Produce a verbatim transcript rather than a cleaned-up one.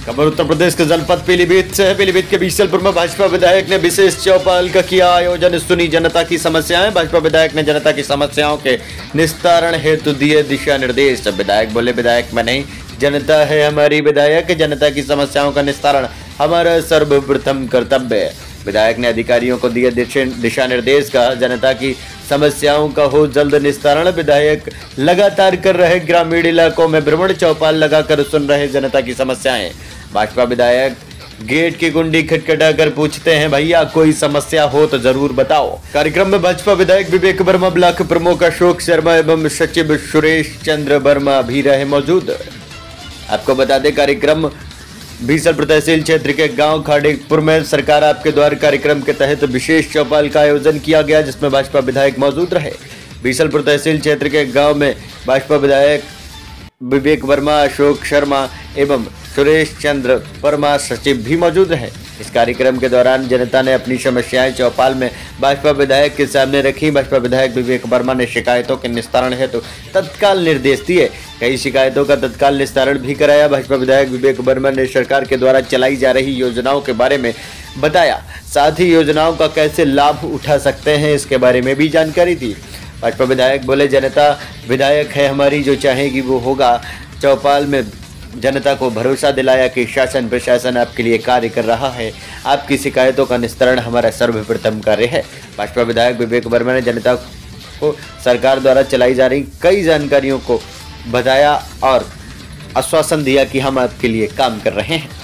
खबर उत्तर प्रदेश के जनपद पीलीभीत से है। पीलीभीत के बीसलपुर में भाजपा विधायक ने विशेष चौपाल का किया आयोजन। सुनी जनता की समस्याएं। भाजपा विधायक ने जनता की समस्याओं के निस्तारण हेतु दिए दिशा निर्देश। विधायक बोले, विधायक में नहीं, जनता है हमारी विधायक। जनता की समस्याओं का निस्तारण हमारा सर्वप्रथम कर्तव्य है। विधायक ने अधिकारियों को दिए दिशा निर्देश का जनता की समस्याओं का हो जल्द निस्तारण। विधायक लगातार कर रहे ग्रामीण इलाकों में भ्रमण, चौपाल लगाकर सुन रहे जनता की समस्याएं। भाजपा विधायक गेट की कुंडी खटखटाकर पूछते हैं, भैया कोई समस्या हो तो जरूर बताओ। कार्यक्रम में भाजपा विधायक विवेक वर्मा, ब्लॉक प्रमुख अशोक शर्मा एवं सचिव सुरेश चंद्र वर्मा भी रहे मौजूद। आपको बता दें, कार्यक्रम बीसलपुर तहसील क्षेत्र के गांव खाड़ीपुर में सरकार आपके द्वार कार्यक्रम के तहत विशेष चौपाल का आयोजन किया गया, जिसमें भाजपा विधायक मौजूद रहे। बीसलपुर तहसील क्षेत्र के गांव में भाजपा विधायक विवेक वर्मा, अशोक शर्मा एवं सुरेश चंद्र वर्मा सचिव भी मौजूद रहे। इस कार्यक्रम के दौरान जनता ने अपनी समस्याएं चौपाल में भाजपा विधायक के सामने रखी। भाजपा विधायक विवेक वर्मा ने शिकायतों के निस्तारण हेतु तो तत्काल निर्देश दिए। कई शिकायतों का तत्काल निस्तारण भी कराया। भाजपा विधायक विवेक वर्मा ने सरकार के द्वारा चलाई जा रही योजनाओं के बारे में बताया, साथ ही योजनाओं का कैसे लाभ उठा सकते हैं इसके बारे में भी जानकारी दी। भाजपा विधायक बोले, जनता विधायक है हमारी, जो चाहेगी वो होगा। चौपाल में जनता को भरोसा दिलाया कि शासन प्रशासन आपके लिए कार्य कर रहा है। आपकी शिकायतों का निस्तारण हमारा सर्वप्रथम कार्य है। भाजपा विधायक विवेक वर्मा ने जनता को सरकार द्वारा चलाई जा रही कई जानकारियों को बताया और आश्वासन दिया कि हम आपके लिए काम कर रहे हैं।